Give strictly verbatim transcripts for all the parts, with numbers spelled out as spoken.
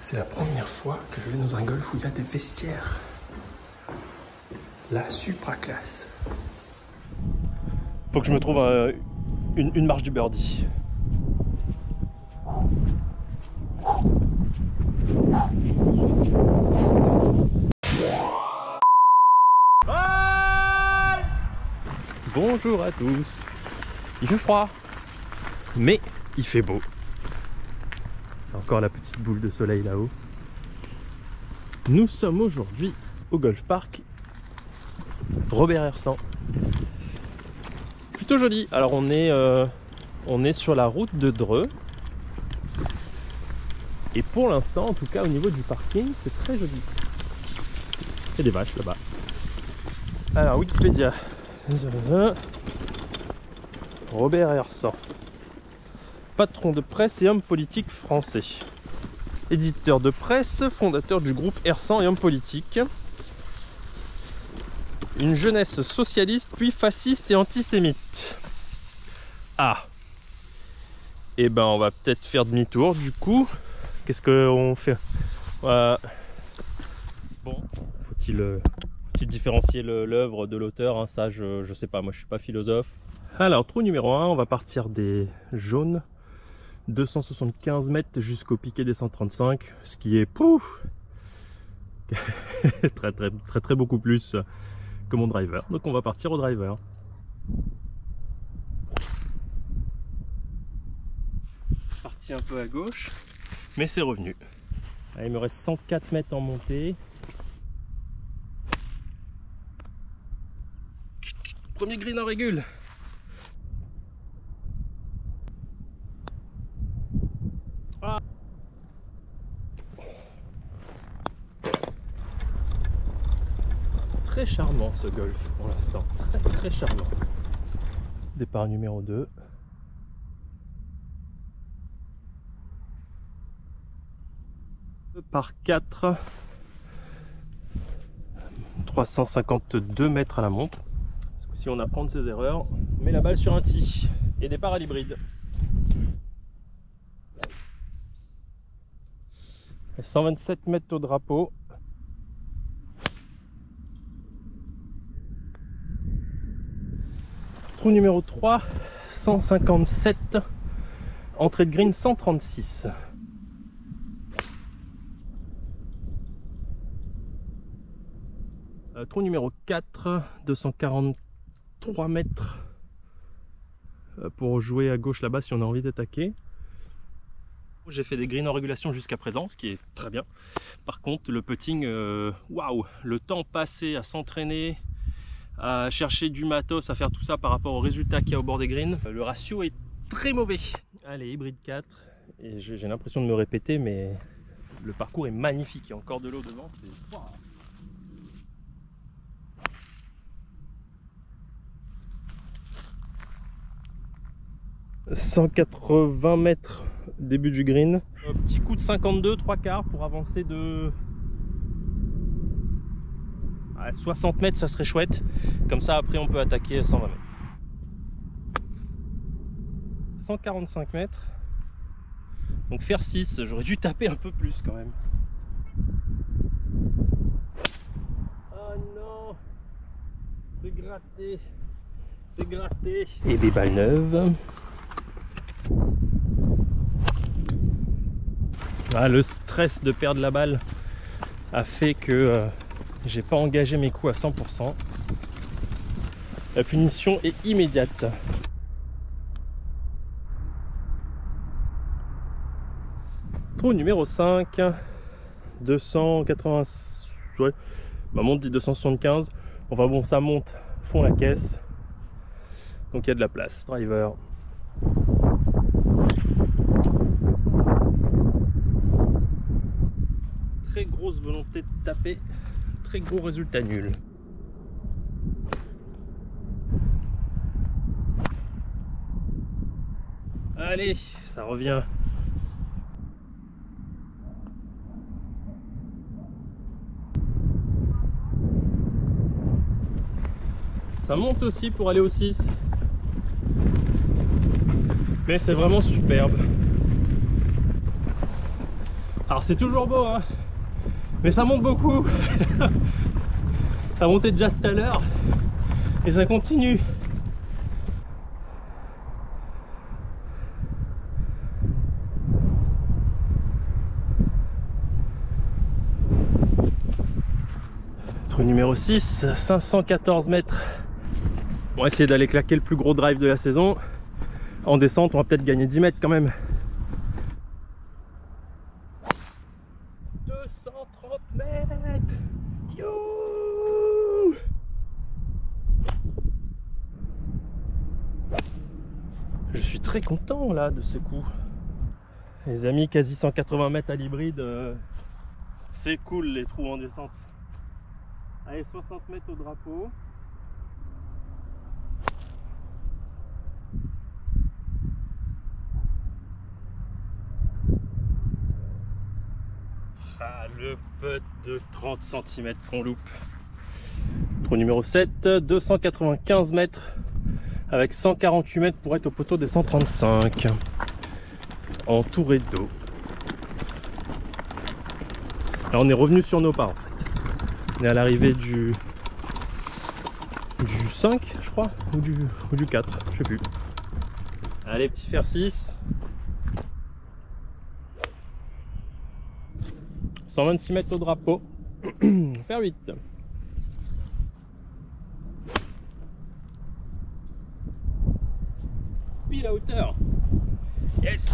C'est la première fois que je vais dans un golf où il y a des vestiaires. La supra classe. Faut que je me trouve un, une, une marche du birdie. Bye. Bonjour à tous. Il fait froid, mais il fait beau. Encore la petite boule de soleil là-haut. Nous sommes aujourd'hui au Golf Park Robert Hersant. Plutôt joli. Alors on est, euh, on est sur la route de Dreux. Et pour l'instant, en tout cas au niveau du parking, c'est très joli. Il y a des vaches là-bas. Alors Wikipédia. Robert Hersant. Patron de presse et homme politique français. Éditeur de presse, fondateur du groupe Hersant et homme politique. Une jeunesse socialiste, puis fasciste et antisémite. Ah. Et ben on va peut-être faire demi-tour du coup. Qu'est-ce qu'on fait? Voilà. Bon, faut-il euh, faut-il différencier l'œuvre de l'auteur, hein? Ça je, je sais pas, moi je suis pas philosophe. Alors trou numéro un, on va partir des jaunes. deux cent soixante-quinze mètres jusqu'au piquet des cent trente-cinq, ce qui est pouf très très très très beaucoup plus que mon driver. Donc on va partir au driver. Parti un peu à gauche, mais c'est revenu. Allez, il me reste cent quatre mètres en montée. Premier green en régule. Ah. Très charmant ce golf pour l'instant, très très charmant. Départ numéro deux. Par quatre. trois cent cinquante-deux mètres à la montre. Si on apprend de ses erreurs, on met la balle sur un tee. Et départ à l'hybride. cent vingt-sept mètres au drapeau. Trou numéro trois, cent cinquante-sept. Entrée de green cent trente-six. Euh, trou numéro quatre, deux cent quarante-trois mètres. Euh, pour jouer à gauche là-bas si on a envie d'attaquer. J'ai fait des greens en régulation jusqu'à présent, ce qui est très bien. Par contre, le putting, euh, waouh, le temps passé à s'entraîner, à chercher du matos, à faire tout ça par rapport au résultat qu'il y a au bord des greens, le ratio est très mauvais. Allez, hybride quatre, et j'ai l'impression de me répéter, mais le parcours est magnifique. Il y a encore de l'eau devant. Wow. cent quatre-vingts mètres début du green. Un petit coup de cinquante-deux, trois quarts pour avancer de à soixante mètres, ça serait chouette. Comme ça après on peut attaquer à cent vingt mètres. cent quarante-cinq mètres. Donc faire six, j'aurais dû taper un peu plus quand même. Oh non, c'est gratté, c'est gratté. Et des balles neuves. Ah, le stress de perdre la balle a fait que euh, j'ai pas engagé mes coups à cent pour cent. La punition est immédiate. Trou numéro cinq, deux cent quatre-vingts, ouais, ma montre dit deux cent soixante-quinze. Enfin bon, ça monte fond la caisse, donc il y a de la place. Driver. Très grosse volonté de taper, très gros résultat nul. Allez, ça revient. Ça monte aussi pour aller au six. Mais c'est vraiment superbe. Alors c'est toujours beau, hein, mais ça monte beaucoup. Ça montait déjà tout à l'heure et ça continue. Trou numéro six, cinq cent quatorze mètres. On va essayer d'aller claquer le plus gros drive de la saison. En descente, on va peut-être gagner dix mètres quand même. deux cent trente mètres. Youhou! Je suis très content là de ce coup. Les amis, quasi cent quatre-vingts mètres à l'hybride. Euh, c'est cool les trous en descente. Allez, soixante mètres au drapeau. Ah, le putt de trente centimètres qu'on loupe. Trou numéro sept, deux cent quatre-vingt-quinze mètres avec cent quarante-huit mètres pour être au poteau des cent trente-cinq. Entouré d'eau. Là on est revenu sur nos pas en fait. On est à l'arrivée du du cinq je crois ou du, ou du quatre, je sais plus. Allez, petit fer six. cent vingt-six mètres au drapeau. Fer huit. Pile à hauteur. Yes.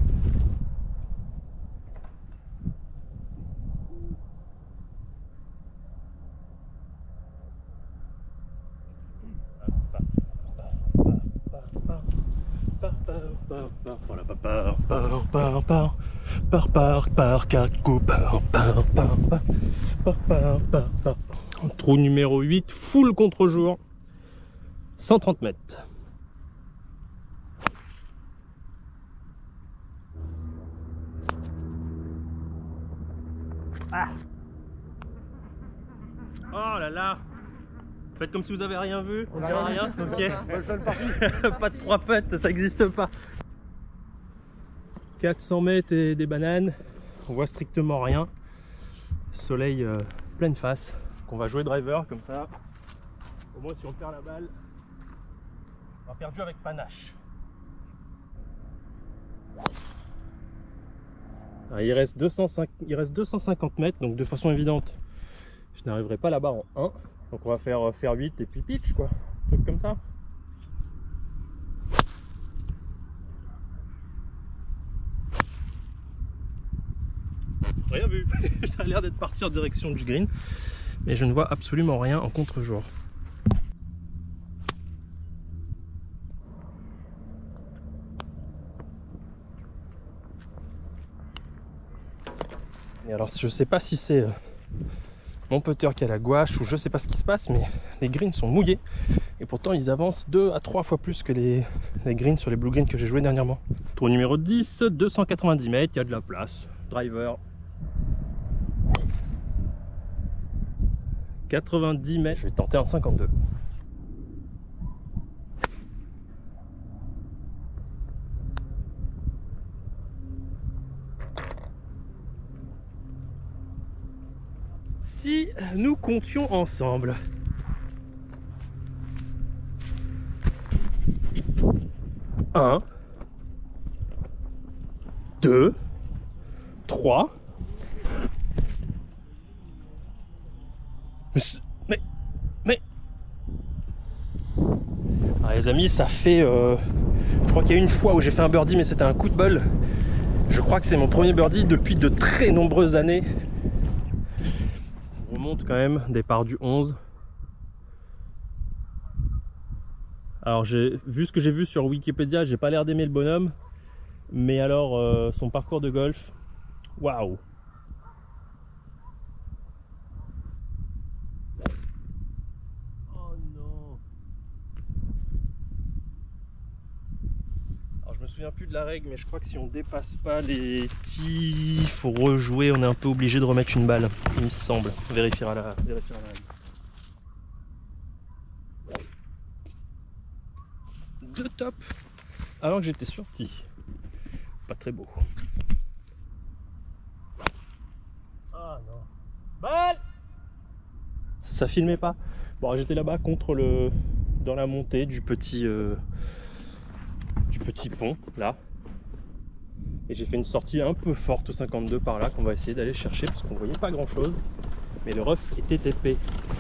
Voilà, par par par par par par par quatre coups par par par par par par par par. Trou numéro huit, full contre-jour, cent trente mètres. Ah. Oh là là. Faites comme si vous avez rien vu, on dira rien, ok. Pas de trois putts, ça n'existe pas. quatre cents mètres et des bananes, on voit strictement rien. Soleil euh, pleine face, qu'on va jouer driver comme ça. Au moins si on perd la balle, on a perdu avec panache. Alors, il, reste deux cent cinq, il reste deux cent cinquante mètres, donc de façon évidente, je n'arriverai pas là-bas en un. Donc on va faire faire huit et puis pitch quoi, un truc comme ça. Rien vu. Ça a l'air d'être parti en direction du green, mais je ne vois absolument rien en contre-jour. Et alors je sais pas si c'est mon putter qui a la gouache ou je sais pas ce qui se passe, mais les greens sont mouillés et pourtant ils avancent deux à trois fois plus que les, les greens sur les blue greens que j'ai joué dernièrement. Tour numéro dix, deux cent quatre-vingt-dix mètres, il y a de la place. Driver. quatre-vingt-dix mètres, je vais tenter un cinquante-deux. Si nous comptions ensemble. un, deux, trois. Mais, mais... Alors les amis, ça fait... Euh, je crois qu'il y a une fois où j'ai fait un birdie, mais c'était un coup de bol. Je crois que c'est mon premier birdie depuis de très nombreuses années. On remonte quand même, départ du onze. Alors j'ai vu ce que j'ai vu sur Wikipédia, j'ai pas l'air d'aimer le bonhomme. Mais alors, euh, son parcours de golf, waouh! Oh non! Alors je me souviens plus de la règle, mais je crois que si on dépasse pas les petits, il faut rejouer, on est un peu obligé de remettre une balle, il me semble. On vérifiera la, vérifiera la règle. Deux tops, alors que j'étais sur tee. Pas très beau. ça filmait pas. Bon, j'étais là-bas contre le, dans la montée du petit, euh, du petit pont là, et j'ai fait une sortie un peu forte au cinquante-deux par là qu'on va essayer d'aller chercher parce qu'on voyait pas grand-chose, mais le ref était épais.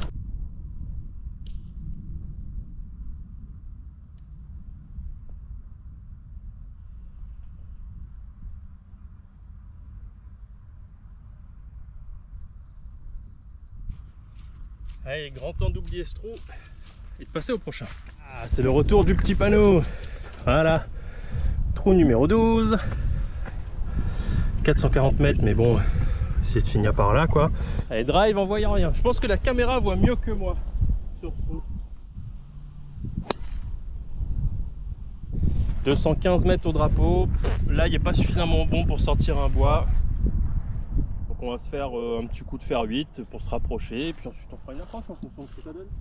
Allez, grand temps d'oublier ce trou et de passer au prochain. Ah, c'est le retour du petit panneau. Voilà, trou numéro douze. quatre cent quarante mètres, mais bon, essayer de finir par là quoi. Allez, drive en voyant rien. Je pense que la caméra voit mieux que moi sur ce trou. deux cent quinze mètres au drapeau. Là, il n'est pas suffisamment bon pour sortir un bois. Donc on va se faire euh, un petit coup de fer huit pour se rapprocher, et puis ensuite on fera une approche en fonction de ce que ça donne.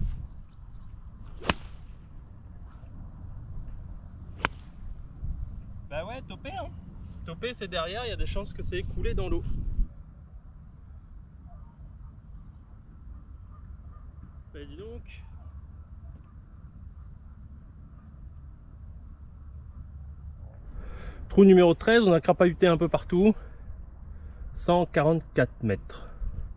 Bah ouais, topé hein. Topé, c'est derrière, il y a des chances que c'est écoulé dans l'eau. Bah dis donc. Trou numéro treize, on a crapahuté un peu partout. cent quarante-quatre mètres.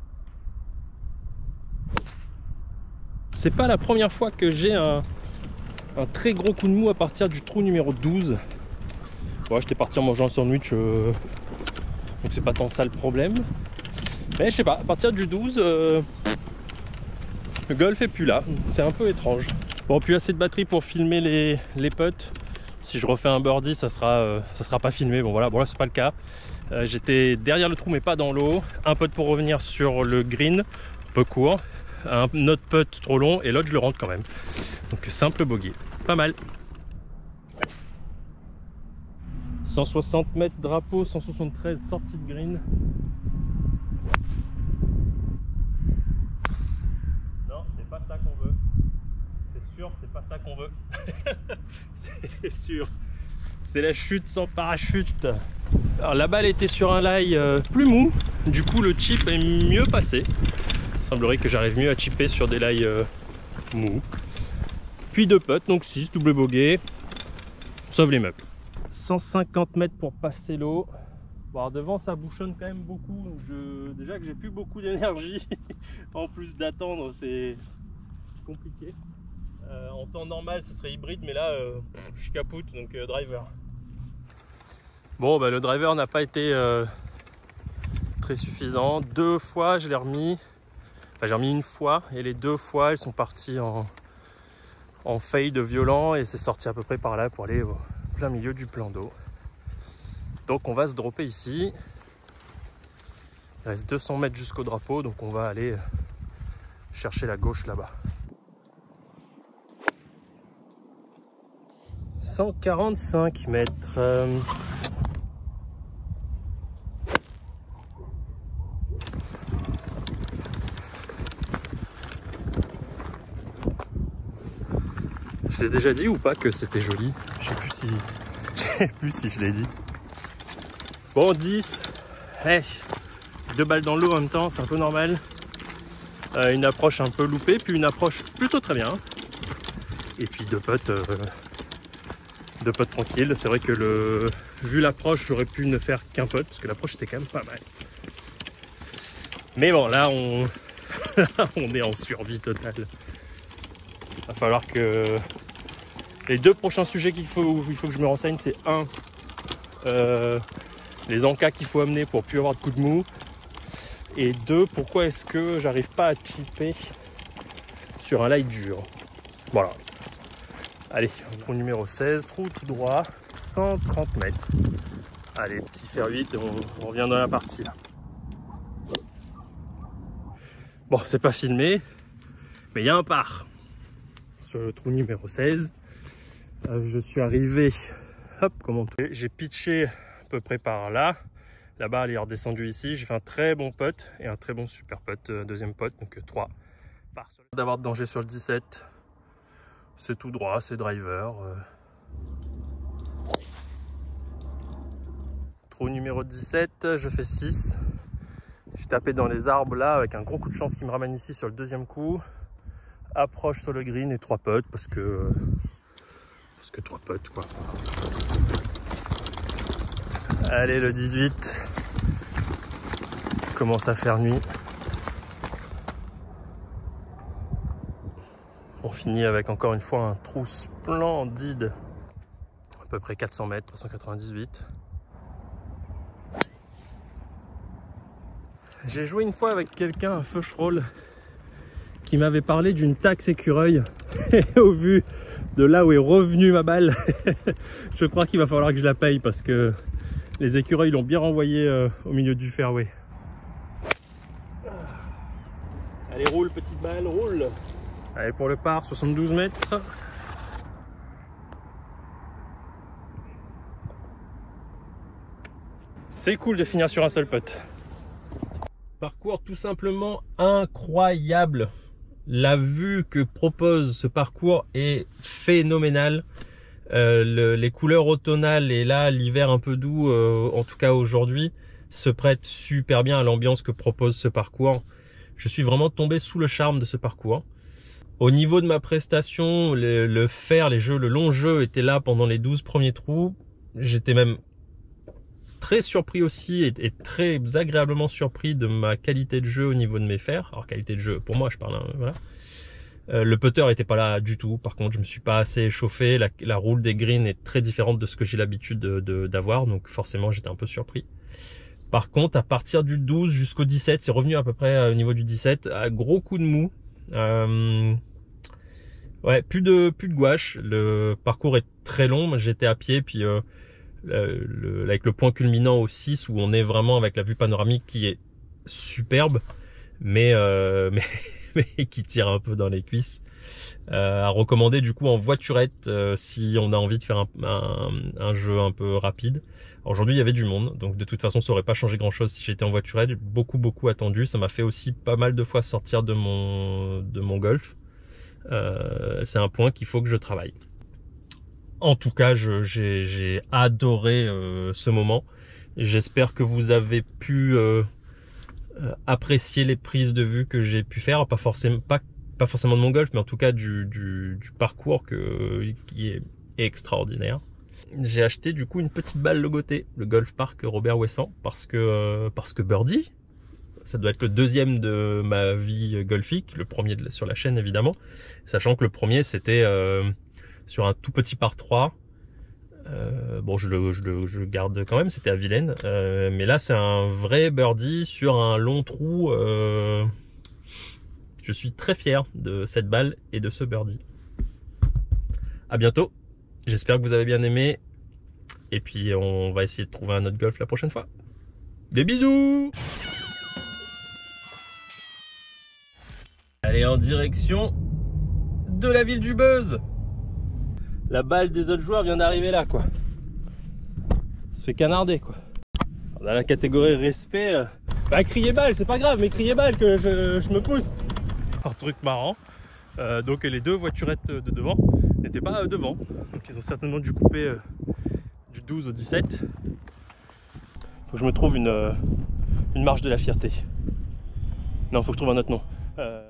C'est pas la première fois que j'ai un, un très gros coup de mou à partir du trou numéro douze. Bon, j'étais parti en mangeant un sandwich, euh, donc c'est pas tant ça le problème. Mais je sais pas, à partir du douze, euh, le golf est plus là. C'est un peu étrange. Bon, plus assez de batterie pour filmer les, les putts. Si je refais un birdie, ça sera, euh, ça sera pas filmé. Bon voilà, bon là c'est pas le cas. Euh, J'étais derrière le trou mais pas dans l'eau. Un putt pour revenir sur le green, peu court. Un autre putt trop long et l'autre je le rentre quand même. Donc simple bogey, pas mal. cent soixante mètres drapeau, cent soixante-treize sortie de green. Non, c'est pas ça qu'on veut. C'est sûr, c'est pas ça qu'on veut. C'est sûr. C'est la chute sans parachute. Alors la balle était sur un lie euh, plus mou, du coup le chip est mieux passé. Il semblerait que j'arrive mieux à chipper sur des lies euh, mous. Puis deux putts, donc six, double bogey, sauve les meubles. cent cinquante mètres pour passer l'eau. Bon, alors devant ça bouchonne quand même beaucoup, donc je... déjà que j'ai plus beaucoup d'énergie, en plus d'attendre c'est compliqué. Euh, en temps normal ce serait hybride, mais là euh, je suis capoute, donc euh, driver. Bon bah, le driver n'a pas été euh, très suffisant. Deux fois je l'ai remis, enfin, j'ai remis une fois et les deux fois elles sont parties en, en fade violent et c'est sorti à peu près par là pour aller au plein milieu du plan d'eau. Donc on va se dropper ici. Il reste deux cents mètres jusqu'au drapeau, donc on va aller chercher la gauche là-bas. cent quarante-cinq mètres. Euh... Je l'ai déjà dit ou pas que c'était joli? Je sais plus si je sais plus si je l'ai dit. Bon, dix. Hey, deux balles dans l'eau en même temps, c'est un peu normal. Euh, une approche un peu loupée, puis une approche plutôt très bien. Et puis deux putts, euh, deux putts tranquilles. C'est vrai que le vu l'approche, j'aurais pu ne faire qu'un putt parce que l'approche était quand même pas mal. Mais bon, là on on est en survie totale. Il va falloir que les deux prochains sujets qu'il faut, il faut que je me renseigne, c'est un, euh, les encas qu'il faut amener pour plus avoir de coups de mou, et deux, pourquoi est-ce que j'arrive pas à chipper sur un light dur. Voilà. Allez, trou numéro seize, trou tout droit, cent trente mètres. Allez, petit fer huit, on, on revient dans la partie là. Bon, c'est pas filmé, mais il y a un par sur le trou numéro seize. Euh, je suis arrivé, hop, comment tout. J'ai pitché à peu près par là. Là-bas, elle est redescendue ici. J'ai fait un très bon putt et un très bon super putt, euh, deuxième putt, donc euh, trois par. D'avoir de danger sur le dix-sept. C'est tout droit, c'est driver. Euh... Trou numéro dix-sept, je fais six. Je tapé dans les arbres là avec un gros coup de chance qui me ramène ici sur le deuxième coup. Approche sur le green et trois putts parce que parce que trois putts quoi. Allez le dix-huit. Commence à faire nuit. On finit avec encore une fois un trou splendide. À peu près quatre cents mètres, trois cent quatre-vingt-dix-huit. J'ai joué une fois avec quelqu'un, un feucherolles, qui m'avait parlé d'une taxe écureuil. Et au vu de là où est revenue ma balle, je crois qu'il va falloir que je la paye parce que les écureuils l'ont bien renvoyé euh, au milieu du fairway. Allez, roule petite balle, roule. Allez pour le par, soixante-douze mètres. C'est cool de finir sur un seul putt. Parcours tout simplement incroyable. La vue que propose ce parcours est phénoménale. Euh, le, les couleurs automnales et là l'hiver un peu doux, euh, en tout cas aujourd'hui, se prêtent super bien à l'ambiance que propose ce parcours. Je suis vraiment tombé sous le charme de ce parcours. Au niveau de ma prestation, le, le fer, les jeux, le long jeu était là pendant les douze premiers trous. J'étais même très surpris aussi et, et très agréablement surpris de ma qualité de jeu au niveau de mes fers. Alors qualité de jeu, pour moi je parle, hein, voilà. Euh, le putter était pas là du tout. Par contre, je me suis pas assez échauffé. La, la roule des greens est très différente de ce que j'ai l'habitude de, de, d'avoir. Donc forcément, j'étais un peu surpris. Par contre, à partir du douze jusqu'au dix-sept, c'est revenu à peu près au niveau du dix-sept. À gros coup de mou. Euh, ouais, plus de, plus de gouache. Le parcours est très long. J'étais à pied. Puis euh, le, le, avec le point culminant au six où on est vraiment avec la vue panoramique qui est superbe. Mais... Euh, mais mais qui tire un peu dans les cuisses. Euh, à recommander du coup en voiturette euh, si on a envie de faire un, un, un jeu un peu rapide. Aujourd'hui il y avait du monde, donc de toute façon ça aurait pas changé grand chose si j'étais en voiturette. Beaucoup beaucoup attendu. Ça m'a fait aussi pas mal de fois sortir de mon, de mon golf. Euh, c'est un point qu'il faut que je travaille. En tout cas, j'ai adoré euh, ce moment. J'espère que vous avez pu... Euh, Euh, apprécier les prises de vue que j'ai pu faire, pas forcément pas, pas forcément de mon golf, mais en tout cas du, du, du parcours que, qui est extraordinaire. J'ai acheté du coup une petite balle logotée, le Golf Park Robert Ouessant, parce que euh, parce que birdie, ça doit être le deuxième de ma vie golfique, le premier de, sur la chaîne évidemment, sachant que le premier c'était euh, sur un tout petit par trois. Euh, bon, je le, je, le, je le garde quand même, c'était à Vilaine. Euh, mais là, c'est un vrai birdie sur un long trou. Euh, je suis très fier de cette balle et de ce birdie. À bientôt. J'espère que vous avez bien aimé. Et puis, on va essayer de trouver un autre golf la prochaine fois. Des bisous! Allez, en direction de la ville du buzz. La balle des autres joueurs vient d'arriver là, quoi. Ça se fait canarder, quoi. Dans la catégorie respect, euh... bah crier balle, c'est pas grave, mais crier balle que je, je me pousse. Un truc marrant. Euh, donc les deux voiturettes de devant n'étaient pas euh, devant. Donc ils ont certainement dû couper euh, du douze au dix-sept. Faut que je me trouve une, euh, une marche de la fierté. Non, faut que je trouve un autre nom. Euh...